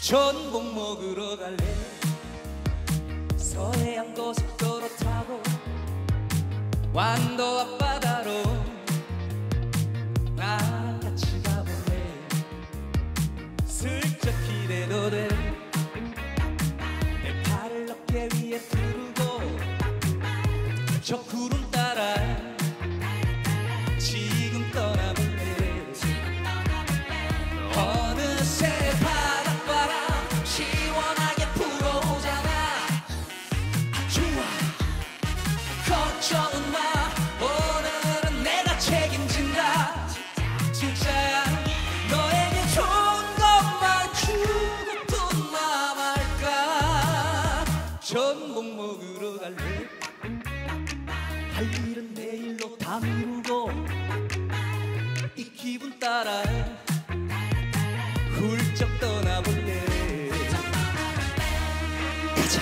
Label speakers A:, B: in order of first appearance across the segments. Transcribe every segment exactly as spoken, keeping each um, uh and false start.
A: 전복 먹으러 갈래. 서해안 고속도로 타고 완도 앞바다로 나랑 같이 가볼래. 슬쩍 기대도 돼. 내 팔을 어깨 위에 두르고 저 구름 따라 지금 떠나볼래. 어느새 바닷바람 시원하게 불어오잖아. 아 좋아 걱정은 마. 오늘은 내가 책임진다. 진짜야 너에게 좋은 것만 주고뿐만 말까. 전복 먹으러 갈래. 할 일은 내일로 다 미루고 이 기분 따라 훌쩍 떠나볼래. 가자.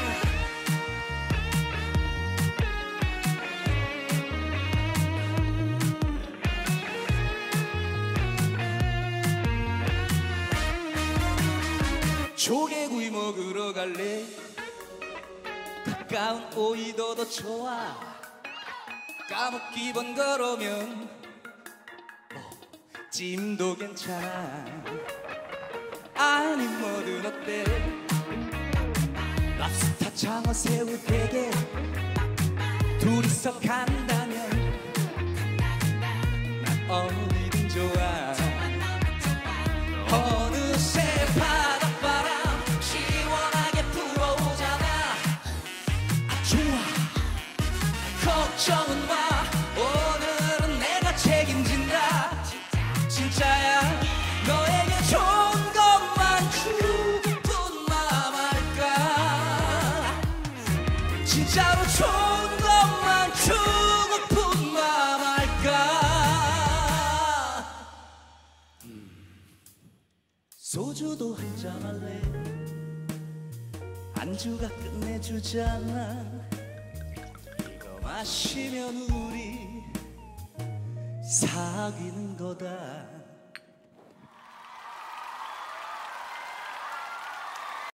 A: 조개구이 먹으러 갈래. 가까운 오이도도 좋아. 까먹기 번거로우면 뭐 찜도 괜찮아. 아니 뭐든 어때. 랍스타 장어 새우 대게 둘이서 간다면 난 어디든 좋아. 어느새 바닷바람 시원하게 불어오잖아. 아 좋아 걱정은 마. 오늘은 내가 책임진다. 진짜야 너에게 좋은 것만 주고뿐만 말까. 진짜로 좋은 것만 주고뿐만 말까. 음. 소주도 한잔 할래. 안주가 끝내주잖아. 이거 마시면 우리 사귀는 거다.